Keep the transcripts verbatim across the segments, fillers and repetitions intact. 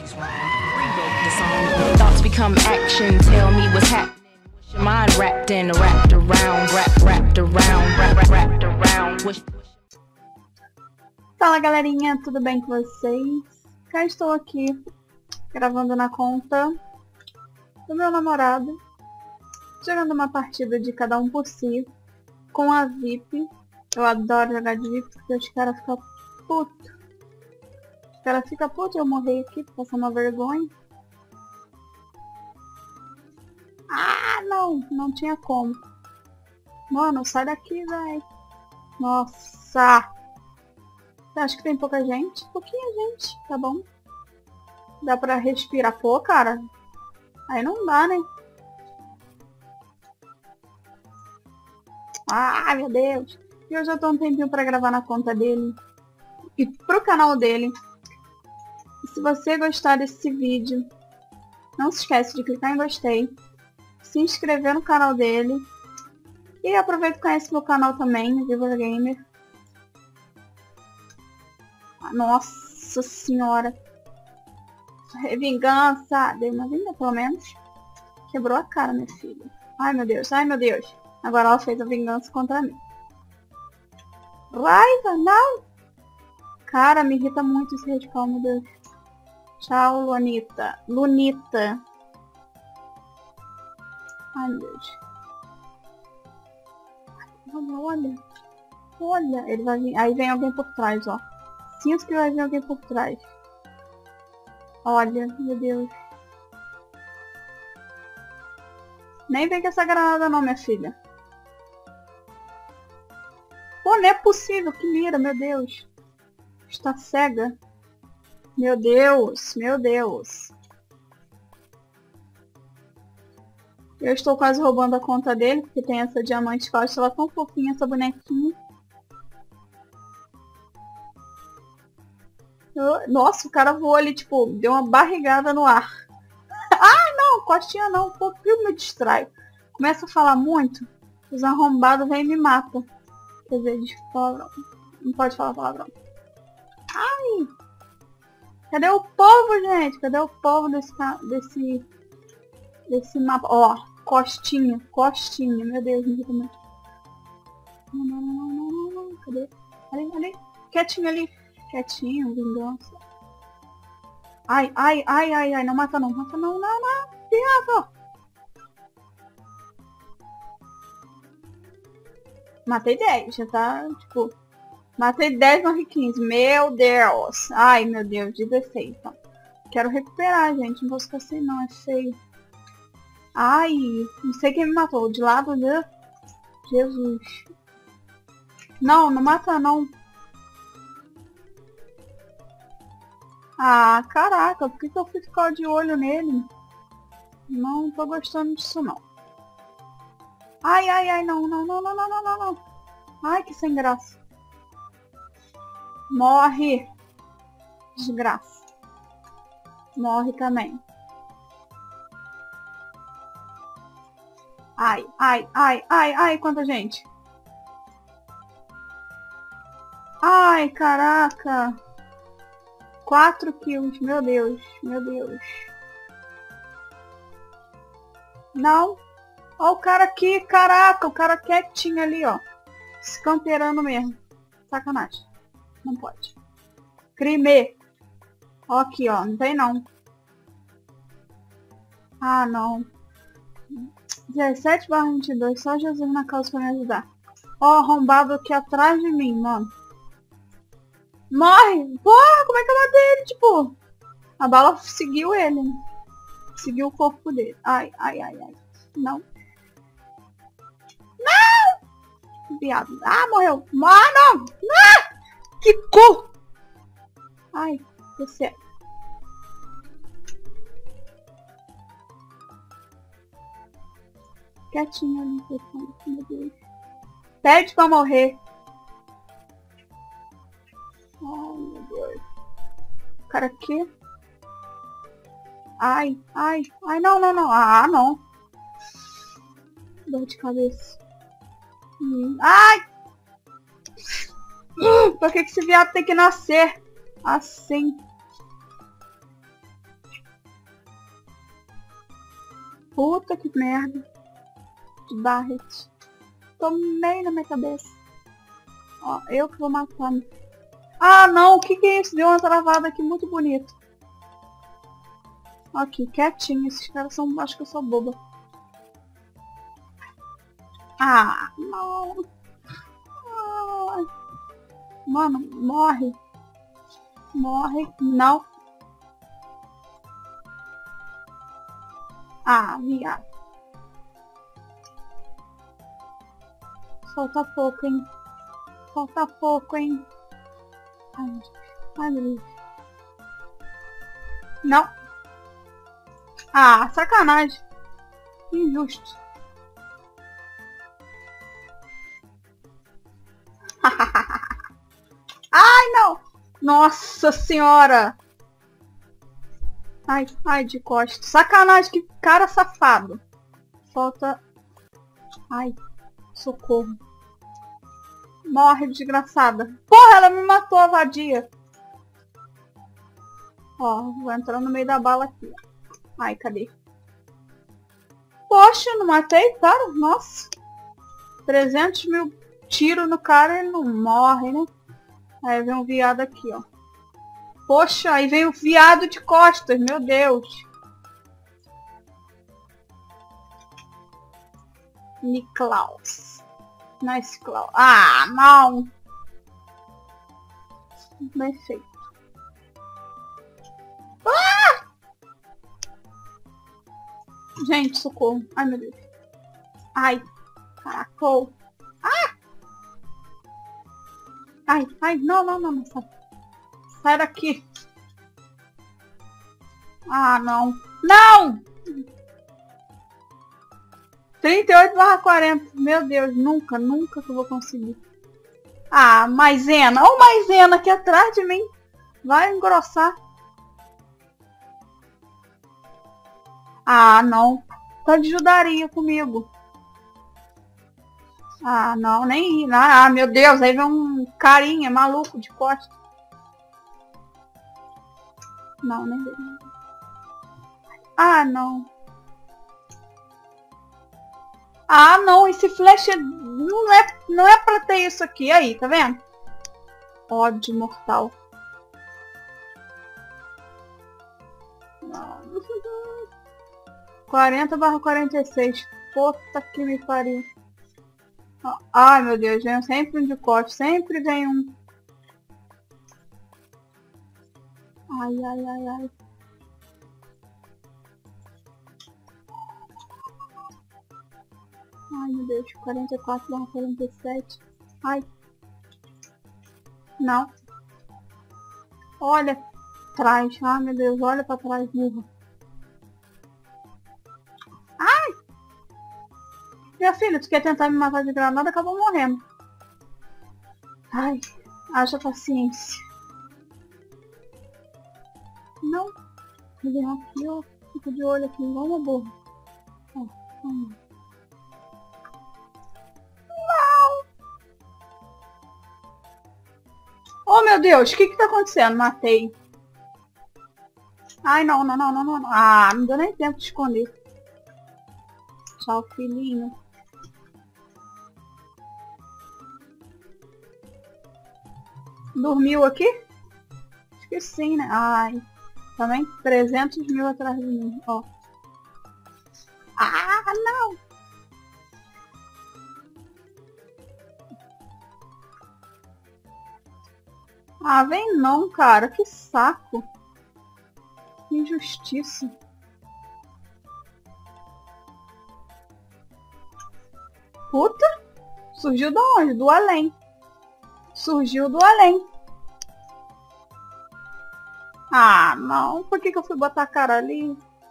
Rewrote the song. Thoughts become action. Tell me what's happening. What's your mind wrapped in, wrapped around, wrapped, wrapped around, wrapped, wrapped around. What's... Fala galerinha, tudo bem com vocês? Cá estou aqui, gravando na conta do meu namorado, jogando uma partida de cada um por si, com a V I P. Eu adoro jogar de V I P porque os caras ficam putos. Os caras ficam putos, eu morri aqui, passar uma vergonha. Ah, não, não tinha como. Mano, sai daqui, velho. Nossa. Acho que tem pouca gente. Pouquinha gente, tá bom. Dá pra respirar. Pô, cara. Aí não dá, né? Ai, meu Deus. E eu já tô um tempinho pra gravar na conta dele. E pro canal dele. E se você gostar desse vídeo, não se esquece de clicar em gostei. Se inscrever no canal dele. E aproveita e conhece meu canal também, Viva Gamer. Nossa senhora. Vingança. Dei uma vinda pelo menos. Quebrou a cara, minha filha. Ai meu Deus, ai meu Deus. Agora ela fez a vingança contra mim. Raiva, não. Cara, me irrita muito esse radical, meu Deus. Tchau, Lunita. Lunita. Ai meu Deus. Olha, olha. Olha, ele vai vir. Aí vem alguém por trás, ó. Sinto que vai vir alguém por trás. Olha, meu Deus. Nem vem com essa granada não, minha filha. Pô, não é possível. Que mira, meu Deus. Está cega. Meu Deus, meu Deus. Eu estou quase roubando a conta dele, porque tem essa diamante que eu acho ela tão fofinha, essa bonequinha. Eu... Nossa, o cara voou ali, tipo, deu uma barrigada no ar. Ah, não, costinha não, um pouquinho me distrai. Começa a falar muito, os arrombados vêm e me matam. Quer dizer, de palavrão. Não pode falar palavrão. Ai! Cadê o povo, gente? Cadê o povo desse, desse, desse mapa? Ó, costinha, costinha. Meu Deus, me irrita muito. Não, não, não, não, não, não. Cadê? Ali, ali. Quietinho ali. Quietinho, vingança. Ai, ai, ai, ai, ai. Não mata não, mata não, não, não. Viado. Matei dez, já tá, tipo... Matei dez, morri quinze. Meu Deus. Ai, meu Deus, dezesseis. Então. Quero recuperar, gente. Não vou ficar assim, não. É feio. Ai, não sei quem me matou. De lado, né? Jesus. Não, não mata, não. Ah, caraca. Por que, que eu fui ficar de olho nele? Não tô gostando disso, não. Ai, ai, ai. Não, não, não, não, não, não, não, não. Ai, que sem graça. Morre. Desgraça. Morre também. Ai, ai, ai, ai, ai, quanta gente. Ai, caraca. Quatro kills, meu Deus, meu Deus. Não. Ó o cara aqui, caraca, o cara quietinho ali, ó. Escamperando mesmo. Sacanagem. Não pode. Crime. Ó aqui, ó. Não tem não. Ah, não. dezessete barra vinte e dois. Só Jesus na causa pra me ajudar. Ó, arrombado aqui atrás de mim, mano. Morre! Porra, como é que eu matei ele, tipo? A bala seguiu ele, né? Seguiu o corpo dele. Ai, ai, ai, ai. Não. Não! Viado. Ah, morreu. Ah, não! Ah! Que cu! Ai, você. Quietinho ali, meu Deus. Pede pra morrer. Ai, meu Deus. O cara aqui. Ai, ai, ai, não, não, não. Ah, não. Dor de cabeça. Hum. Ai! Por que que esse viado tem que nascer assim? Puta que merda. De Barret. Tomei na minha cabeça. Ó, eu que vou matar. Ah, não. O que que é isso? Deu uma travada aqui muito bonito. Aqui, quietinho. Esses caras são... Acho que eu sou boba. Ah, não. Ah. Mano, morre. Morre. Não. Ah, viado. Falta pouco, hein? Falta pouco, hein? Ai, ai, meu Deus. Não. Ah, sacanagem. Injusto. Ai, não. Nossa senhora. Ai, ai, de costas. Sacanagem, que cara safado. Falta... Ai, socorro. Morre, desgraçada. Porra, ela me matou, a vadia. Ó, vou entrar no meio da bala aqui. Ai, cadê? Poxa, não matei, cara? Nossa. trezentos mil tiros no cara e ele não morre, né? Aí vem um viado aqui, ó. Poxa, aí vem o viado de costas, meu Deus. Niklaus. Nice Klaus. Ah, não. Bem feito. Ah! Gente, socorro. Ai, meu Deus. Ai. Caraca. Ah! Ai, ai, não, não, não, não. Sai, sai daqui. Ah, não. Não! trinta e oito barra quarenta. Meu Deus, nunca, nunca que eu vou conseguir. Ah, maisena. Olha o maisena aqui atrás de mim. Vai engrossar. Ah, não. Tá de judaria comigo. Ah, não, nem... Ah, meu Deus, aí vem um carinha maluco de costas. Não, nem... Ah, não. Ah, não, esse flash não é, não é pra ter isso aqui. Aí, tá vendo? Ódio mortal. Não. quarenta barra quarenta e seis. Puta que me pariu. Ai, meu Deus, vem sempre um de corte. Sempre vem um. Ai, ai, ai, ai. Ai, meu Deus, quarenta e quatro barra quarenta e sete. Ai. Não. Olha. Trás. Ai, meu Deus, olha pra trás, burra. Ai! Minha filha, tu quer tentar me matar de granada, acabou morrendo. Ai, haja paciência. Não. Ele vem aqui, ó. Fica de olho aqui, igual uma burra. Ó, vamos. Oh, meu Deus, o que que tá acontecendo? Matei. Ai, não, não, não, não, não. Ah, não deu nem tempo de esconder. Tchau, filhinho. Dormiu aqui? Acho que sim, né? Ai, também trezentos mil atrás de mim, ó. Ah, não! Ah, vem não, cara. Que saco. Que injustiça. Puta. Surgiu de onde? Do além. Surgiu do além. Ah, não. Por que que eu fui botar a cara ali?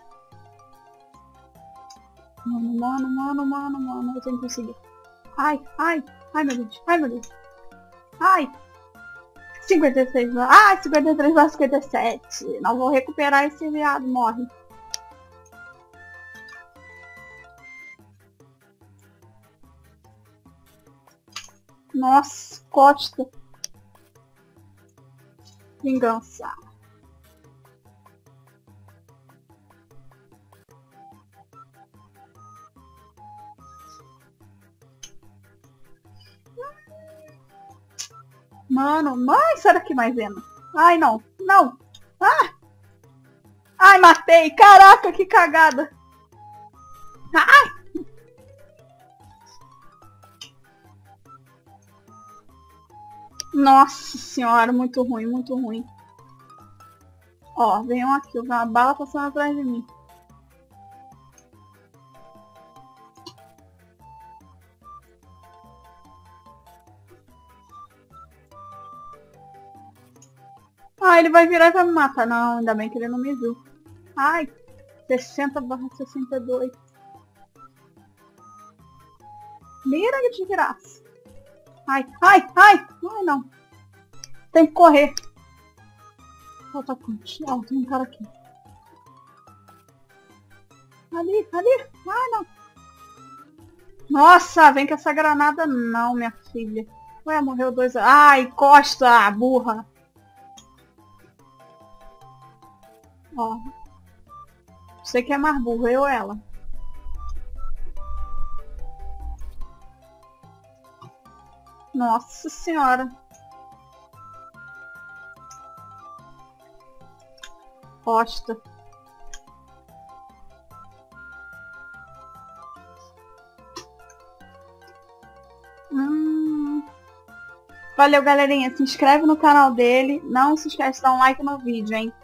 Mano, mano, mano, mano, mano. Eu tenho que conseguir. Ai, ai. Ai, meu Deus. Ai, meu Deus. Ai. cinquenta e seis, ah, cinquenta e três barra cinquenta e sete. Não vou recuperar esse viado, morre. Nossa, costa. Vingança. Mano, mãe, sai daqui, maisena. Ai, não. Não. Ah! Ai, matei. Caraca, que cagada. Ai! Nossa senhora, muito ruim, muito ruim. Ó, vem um aqui, uma bala passando atrás de mim. Ah, ele vai virar e vai me matar. Não, ainda bem que ele não me viu. Ai, sessenta barra sessenta e dois. Mira de graça. Ai, ai, ai. Ai, não. Tem que correr. Falta quantos? Ó, tem um cara aqui. Ali, ali. Ai, não. Nossa, vem com essa granada não, minha filha. Ué, morreu dois. Ai, Costa, burra. Ó. Você que é mais burro, eu ou ela? Nossa senhora. Costa. Hum. Valeu, galerinha. Se inscreve no canal dele. Não se esquece de dar um like no vídeo, hein?